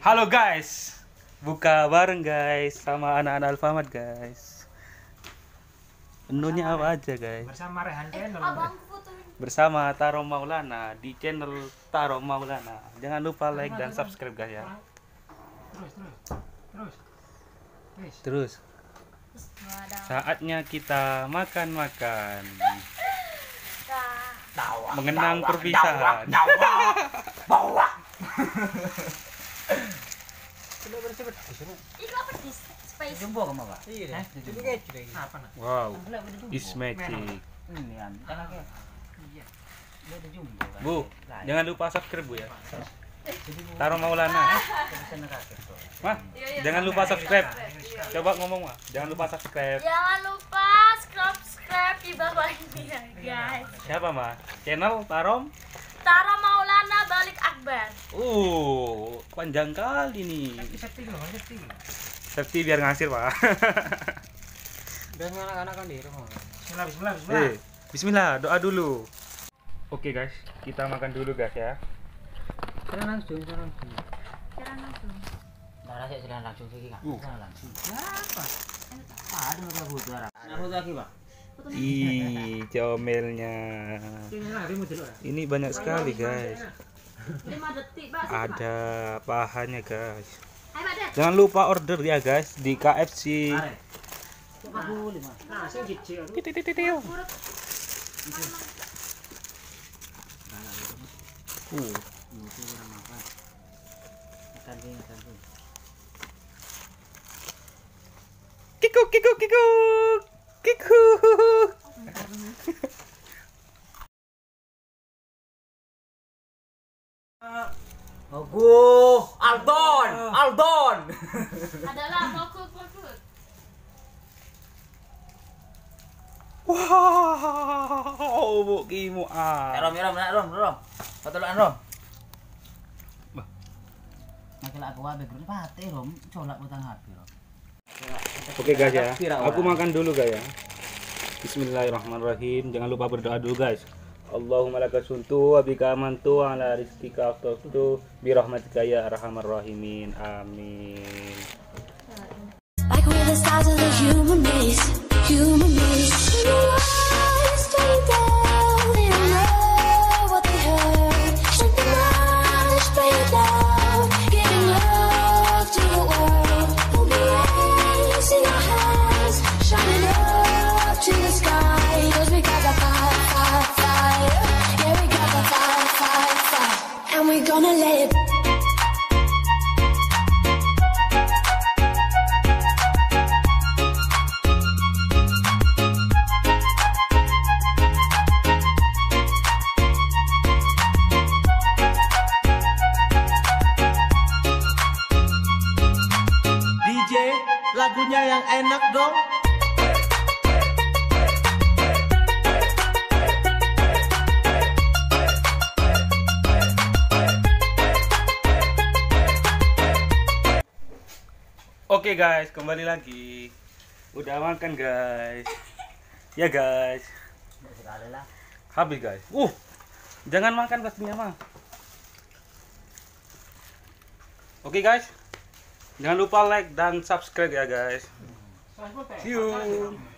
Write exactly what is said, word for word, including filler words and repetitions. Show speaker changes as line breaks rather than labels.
Halo guys, buka bareng guys sama anak-anak Alfamart guys. Menunya apa aja guys?
Bersama Rehan Channel.
Bersama Taro Maulana di channel Taro Maulana. Jangan lupa like dan subscribe guys ya.
Terus terus terus.
Terus. Saatnya kita makan-makan. Mengenang perpisahan.
Bawa.
Wow, is magic. Bu, jangan lupa subscribe bu ya. Taro Maulana. Mah, jangan lupa subscribe. Coba ngomong mah, jangan lupa subscribe.
Jangan lupa subscribe di bawah ini ya guys.
Siapa mah? Channel Tarom?
Taro Maulana balik Akbar.
Uh, panjang kali nih.
Sakti loh, sakti.
Sakti biar ngasir pak.
Dan anak-anak kan di rumah. Bismillah, bismillah, bismillah.
Eh, Bismillah, doa dulu. Oke guys, kita makan dulu guys ya.
Jangan langsung, jangan langsung.
Jangan langsung.
Darah saya sudah langsung sih kan?
Uh.
Jangan langsung. Apa? Ada udah butuh darah. Nah, butuh lagi pak.
Ih, comelnya. Ini banyak sekali guys.
lima detik, Pak.
Ada pahanya guys.
Ayo, Pak, Dad.
Jangan lupa order ya guys di K F C.
Aku lima.
Nah, saya cicil.
Tititititio. Uh,
Butuh orang makan. Makan ding, makan ding.
kikuk kikuk kikuk. Kikuk.
Ogo, Aldon, Aldon.
Adalah fokus fokus.
Wow, bu kimu
Eh,
ah.
Rom, Rom, nak Rom, Rom. Patulan Rom.
Bah.
Masalah aku abe guru pate Rom, colak utang hati Rom.
Oke guys ya, aku makan dulu guys ya. Bismillahirrahmanirrahim. Jangan lupa berdoa dulu guys. Allahumma laka suntu wa bika amantu wa ala rizqika aftaltu bi rahmatika ya arhamar rahimin. Amin.
Like we're the stars of the human race, human race. In the lights turning down, they don't know what they heard. Shut the knowledge, play it down, giving love to the world. Hold the rays in our hands, shining up to the sky. 'Cause we got the fire, fire, fire. Yeah, we got the fire, fire, fire. And we're gonna let it.
D J, lagunya yang enak dong.
Oke guys, kembali lagi. Udah makan guys. Ya guys. Habis guys. Uh, jangan makan pastinya mah. Oke guys. Jangan lupa like dan subscribe ya guys. See you.